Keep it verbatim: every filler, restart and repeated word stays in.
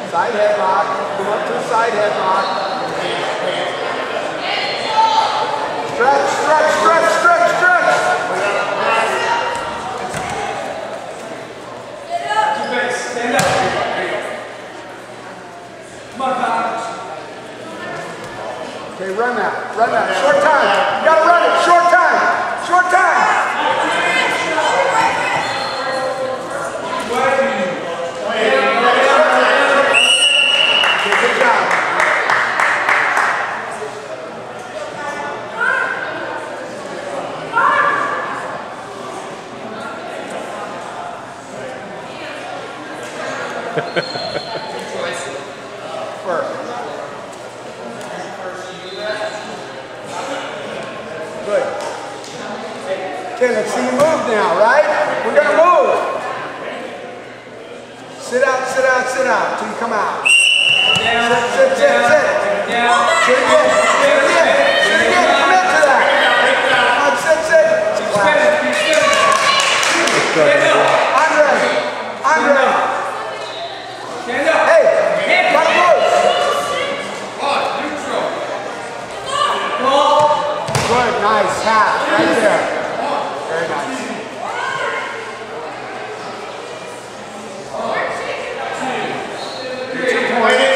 Side headlock. Come up to a side headlock. Stretch, stretch, stretch, stretch, stretch. Stand up. Come on, Tom. Okay, run that. Run that. Short time. You gotta run it. Short time. Short time. Okay, good job. First. Good. Okay, let's see you move now, right? We're gonna move. Sit out, sit out, sit out until you come out. Down, Sit, sit, sit, down, sit. down. Sit again, sit again, sit again, commit to that. Come on, sit, sit. Keep spinning, keep spinning. Stand up. Andre, Andre. Stand up. Hey, gotta move. On, neutral. Good, nice, half, right there. Very nice. Two points.